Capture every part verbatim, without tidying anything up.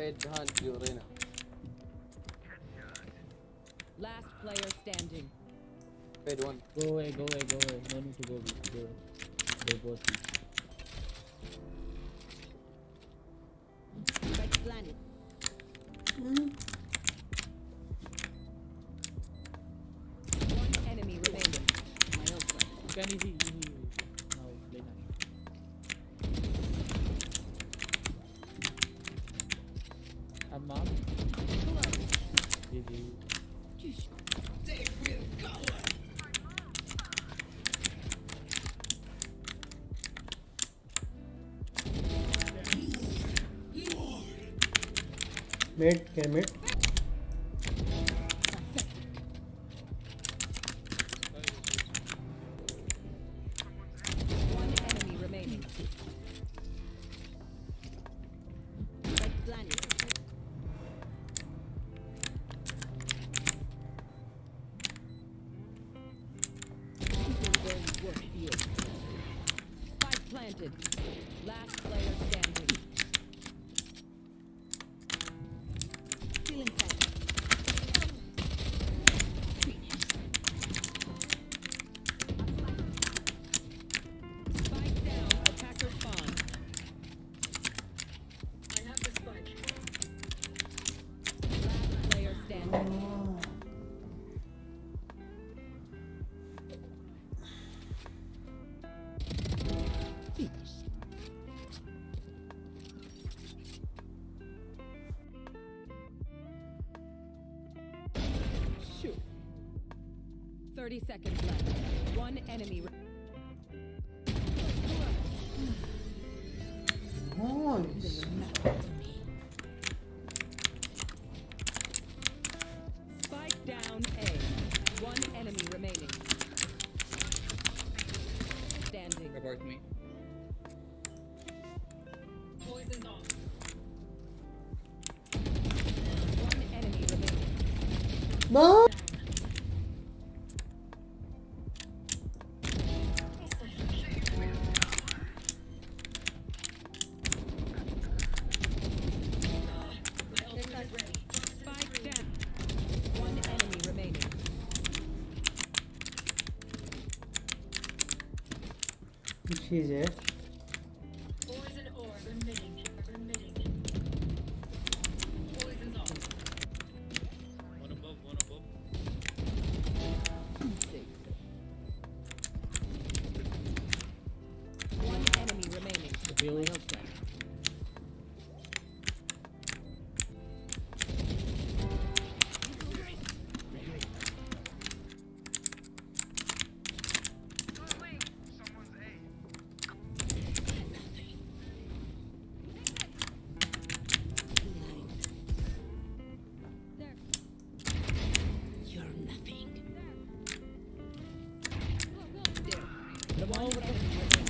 Fade behind you, Reina. Last player standing. Fade one. Go away, go away, go away. No need to go. Go. They both. Right planet. Mm. One enemy remaining. My ultra. Can easy, easy. Now play now. I'm mom. G G. Mid, can mid. One enemy remaining. Right planet. Spike planted. Last player standing. Feeling fine. Spike down. Attacker spawn. I have the spike. Last player standing. Shoot. thirty seconds left. One enemy. Re- Nice. Spike down A. One enemy remaining. Standing. Report me. Poison's off. One enemy remaining. No. Spike down. One enemy remaining. She's here. Poison orb emitting. Emitting. Poison's off. One above, one above. One enemy remaining. Feel it. One enemy remaining.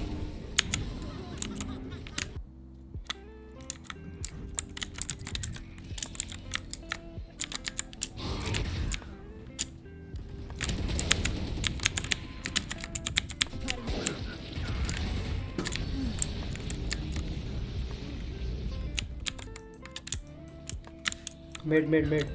Mid, mid, mid.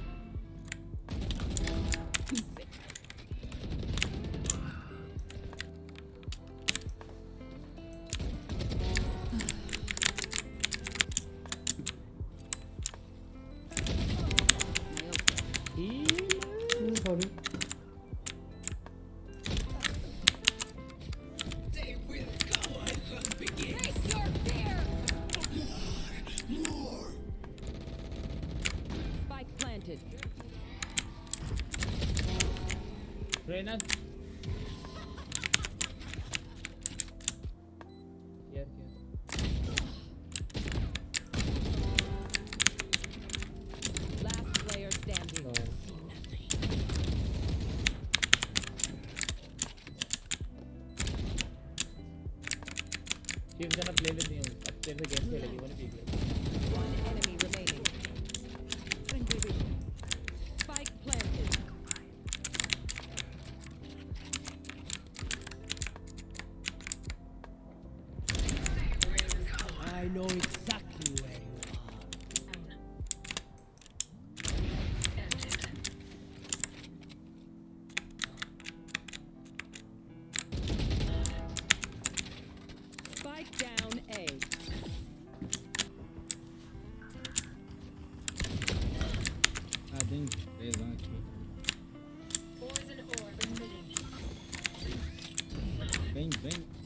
Mm, sorry. Spike planted. Reina. Here, here. Last player standing. No. She's gonna play with you. Upstairs the game खेलेगी वो नहीं पीगी. One enemy remaining. Spike planted. I know exactly where you are. Bem, bem.